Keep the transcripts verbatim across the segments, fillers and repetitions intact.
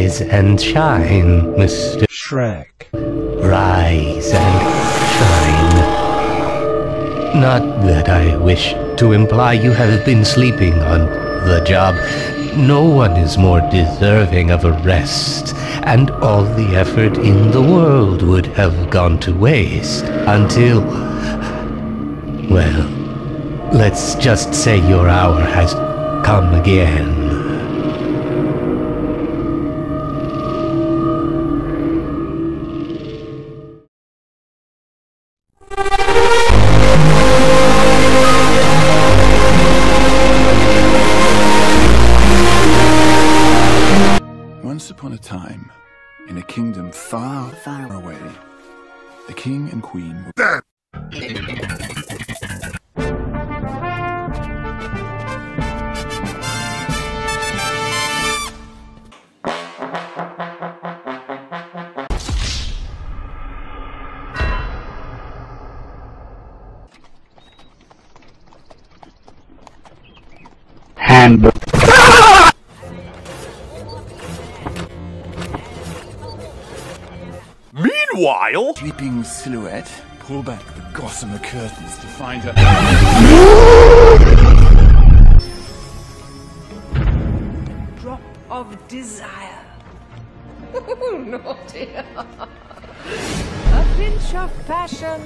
Rise and shine, Mister Shrek. Rise and shine. Not that I wish to imply you have been sleeping on the job. No one is more deserving of a rest, and all the effort in the world would have gone to waste until... well, let's just say your hour has come again. Once upon a time, in a kingdom far, far away, the king and queen were... Handbook. Meanwhile, sleeping silhouette, pull back the gossamer curtains to find her. Drop of desire. Naughty. A pinch of passion.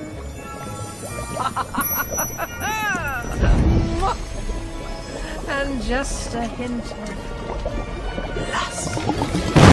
And just a hint of lust.